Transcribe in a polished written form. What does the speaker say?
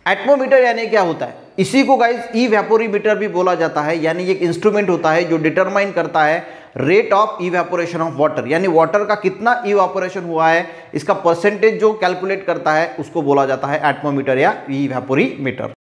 Atmometer यानी क्या होता है, इसी को गाइस इवेपोरीमीटर भी बोला जाता है, यानी एक इंस्ट्रूमेंट होता है जो डिटरमाइन करता है rate of evaporation of water, यानी वाटर का कितना इवेपोरेशन हुआ है इसका परसेंटेज जो कैलकुलेट करता है उसको बोला जाता है एटमोमीटर या इवेपोरीमीटर।